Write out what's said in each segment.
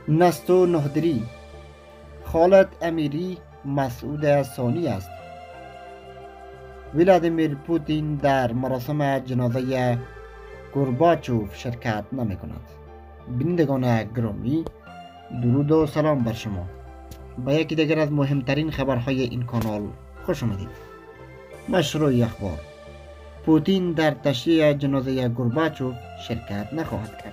نستو نهدری، خالد امیری مسعود ثانی است. ولادیمیر پوتین در مراسم جنازه گورباچوف شرکت نمی کند. بینندگان گرامی، درود و سلام بر شما. با یکی دیگر از مهمترین خبرهای این کانال خوش آمدید. مشروع اخبار: پوتین در تشییع جنازه گورباچوف شرکت نخواهد کرد.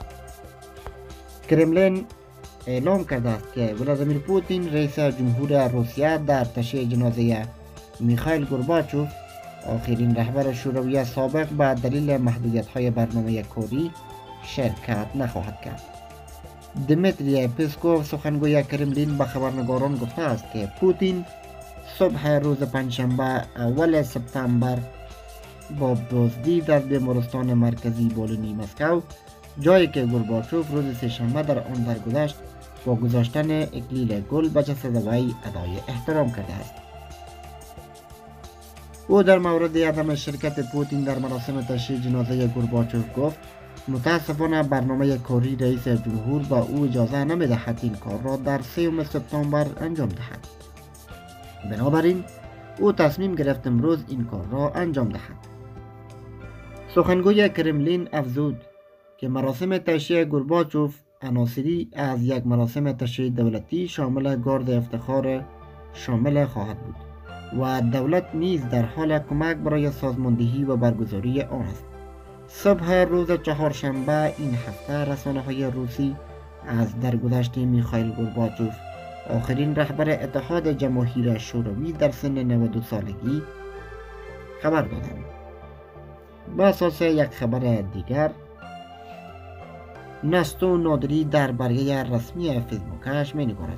کرملین اعلام کرده است که ولادیمیر پوتین رئیس جمهور روسیه در تشییع جنازه میخائیل گورباچوف، آخرین رهبر شوروی سابق، به دلیل محدودیت‌های برنامه کوری شرکت نخواهد کرد. دمیتری پسکوف، سخنگوی کرملین، به خبرنگاران گفته است که پوتین صبح روز پنجشنبه اول سپتامبر با دزدی در بیمارستان مرکزی بالینی مسکو، جایی که گورباچوف روز سه‌شنبه در آن درگذشت، با گذاشتن اکلیل گل به جسد وی ادای احترام کرده است. او در مورد عدم شرکت پوتین در مراسم تشییع جنازه گورباچوف گفت: متاسفانه برنامه کوری رئیس جمهور با او اجازه نمی‌دهد این کار را در 3 سپتامبر انجام دهد. بنابراین او تصمیم گرفت امروز این کار را انجام دهد. سخنگوی کرملین افزود که مراسم تشییع گورباچوف عناصری از یک مراسم تشییع دولتی شامل گارد افتخار شامل خواهد بود و دولت نیز در حال کمک برای سازماندهی و برگزاری آن است. صبح روز چهارشنبه این هفته رسانه‌های روسی از درگذشت میخائیل گورباچوف، آخرین رهبر اتحاد جماهیر شوروی در سن 92 سالگی، خبر دادند. به اساس یک خبر دیگر، نستو نادری در برگه رسمی فیسبوکش می نگارد: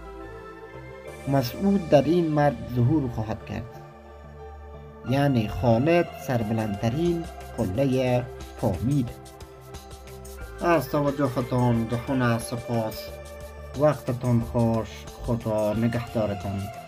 مسعود در این مرد ظهور خواهد کرد، یعنی خالد سربلندترین قله پامیر. از توجهتان دهان سپاس. وقتتان خوش. خدا نگهدارتان.